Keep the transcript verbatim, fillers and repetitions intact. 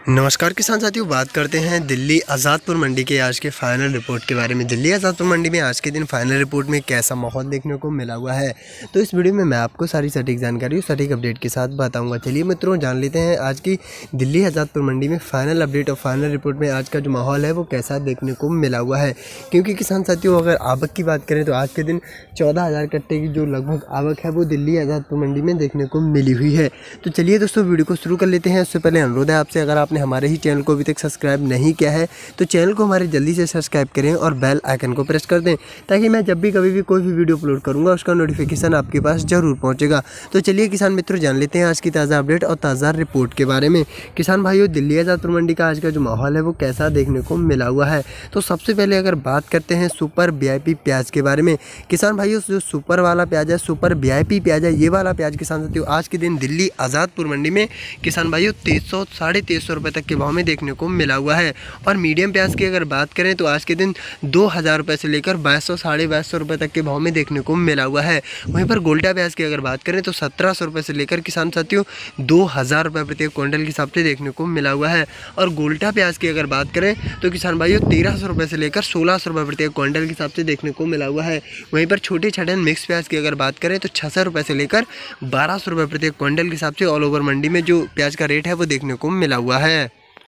नमस्कार किसान साथियों, बात करते हैं दिल्ली आज़ादपुर मंडी के आज के फाइनल रिपोर्ट के बारे में। दिल्ली आज़ादपुर मंडी में आज के दिन फाइनल रिपोर्ट में कैसा माहौल देखने को मिला हुआ है, तो इस वीडियो में मैं आपको सारी सटीक जानकारी और सटीक अपडेट के साथ बताऊंगा। चलिए मित्रों, जान लेते हैं आज की दिल्ली आज़ादपुर मंडी में फाइनल अपडेट और फाइनल रिपोर्ट में आज का जो माहौल है वो कैसा देखने को मिला हुआ है। क्योंकि किसान साथियों, अगर आवक की बात करें तो आज के दिन चौदह हज़ार कट्टे की जो लगभग आवक है वो दिल्ली आज़ादपुर मंडी में देखने को मिली हुई है। तो चलिए दोस्तों, वीडियो को शुरू कर लेते हैं। उससे पहले अनुरोध है आपसे, अगर आपने हमारे ही चैनल को अभी तक सब्सक्राइब नहीं किया है तो चैनल को हमारे जल्दी से सब्सक्राइब करें और बेल आइकन को प्रेस कर दें, ताकि मैं जब भी कभी भी कोई भी वीडियो अपलोड करूंगा उसका नोटिफिकेशन आपके पास जरूर पहुंचेगा। तो चलिए किसान मित्रों, जान लेते हैं आज की ताज़ा अपडेट और ताज़ा रिपोर्ट के बारे में। किसान भाइयों, दिल्ली आज़ादपुर मंडी का आज का जो माहौल है वो कैसा देखने को मिला हुआ है। तो सबसे पहले अगर बात करते हैं सुपर वीआईपी प्याज के बारे में। किसान भाइयों, जो सुपर वाला प्याज है, सुपर वीआईपी प्याज है, ये वाला प्याज किसान साथियों आज के दिन दिल्ली आज़ादपुर मंडी में किसान भाइयों तेईस सौ साढ़े तेईस सौ रुपये तक के भाव में देखने को मिला हुआ है। और मीडियम प्याज की अगर बात करें तो आज के दिन दो हज़ार रुपये से लेकर बाईस सौ साढ़े बाईस सौ रुपये तक के भाव में देखने को मिला हुआ है। वहीं पर गोल्टा प्याज की अगर बात करें तो सत्रह सौ रुपये से लेकर किसान साथियों दो हज़ार रुपये प्रति क्विंटल के हिसाब से देखने को मिला हुआ है। और गोल्टा प्याज की अगर बात करें तो किसान भाइयों तेरह सौ रुपये से लेकर सोलह सौ रुपये प्रति क्विंटल के हिसाब से देखने को मिला हुआ है। वहीं पर छोटे छठन मिक्स प्याज की अगर बात करें तो छः सौ रुपये से लेकर बारह सौ रुपये प्रति क्विंटल के हिसाब से ऑल ओवर मंडी में जो प्याज का रेट है वो देखने को मिला हुआ है।